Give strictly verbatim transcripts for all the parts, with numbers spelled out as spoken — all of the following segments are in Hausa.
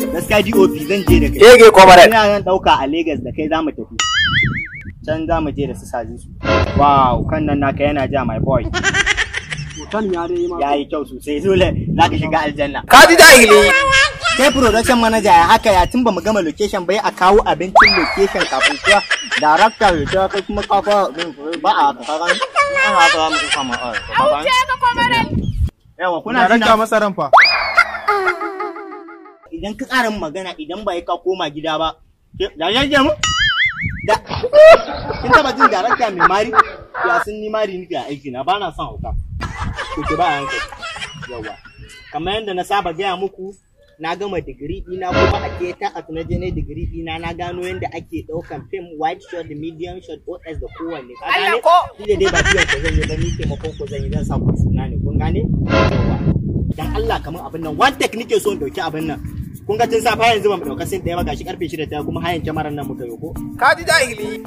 gaskiya D O P zan je da kai. Ege kwamaran. Ina zan dauka a Lagos da kai za mu tafi. Can za mu je da su saji su. Wow, kan nan naka yana ja my boy. Hoton ya dai ma. Yayi kyau sosai, dole za ka shiga aljanna. Ka ji jahili. Kai production manager ya haka ya tun ba mu gama location bai a kawo abincin location kafin kuwa director ya kai kuma kafa ba a haka kaga an haka mu kama a Auce ka kwamaran. yawa kuna Darakta masaran fa. idan ka ƙara magana idan ba ka koma gida ba da yaje mu da kin taba jin director mai mari ya sun ni mari ni ga aiki na ba na son hauka to ke ba yanka yawa kamar yanda na saba gaya muku na gama digiri ina kuma a keta a tunaje ne digiri ina na gano yanda ake daukan film wide shot da medium shot O S da kowanne ka gane ni da dai ba biyan ko zan yi ba ni taimakon ko zan yi zan sa ku suna ne kun gane dan Allah kamar abin nan one take nake so in dauki abin nan kun ga tun safa yanzu ba mu dauka sin ɗaya ba gashi karfe shida ta kuma hayan kyamarar nan muka yi ko Ka ji jahili.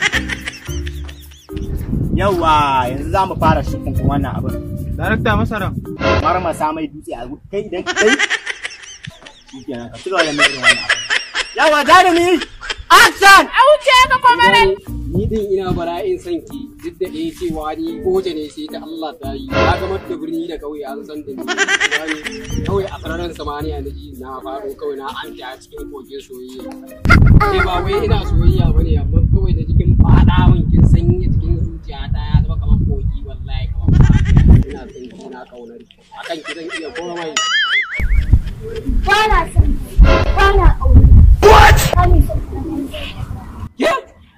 yawa yanzu za mu fara shirin wannan abin Darakta masaran. marmasa mai dutse a kai idan kai shikenan ka tsira da mai irin wannan yawa jarumi action Auce ka kwamaran. Ni din ina bala'in son ki duk da ɗaya cewa ni goje ne sai ta Allah ta yi. Ya gamar da birni da ƙauye an san da ni. Kawai a sararin samaniya na ji na faɗo kawai na an a cikin kogin soyayya. Sai ba wai ina soyayya bane amma kawai da jikin faɗa min kin sanya cikin zuciya ta ya zama kamar kogi wallahi kamar ina son ki ina kaunar ki. Akan ki zan iya komai. Ba na son ba na ƙauna. What? Ba ni son Yeah.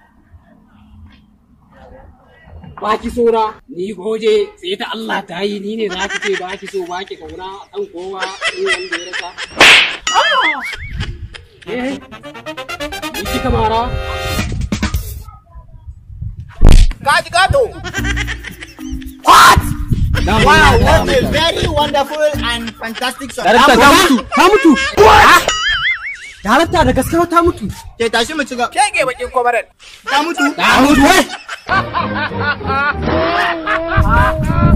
Ba ki so na ni goje sai ta Allah ta yi ni ne za ki ce ba ki so ba ki kauna dan kowa ni wanda ya rasa. Eh. Ni ki kamara. Gaji gato. what wow what a very wonderful and fantastic song Darakta ta mutu. Ta mutu. Darakta da gaskiya ta mutu. ke tashi mu ci gaba Kege bakin kwamaran. ta mutu Ta mutu wai.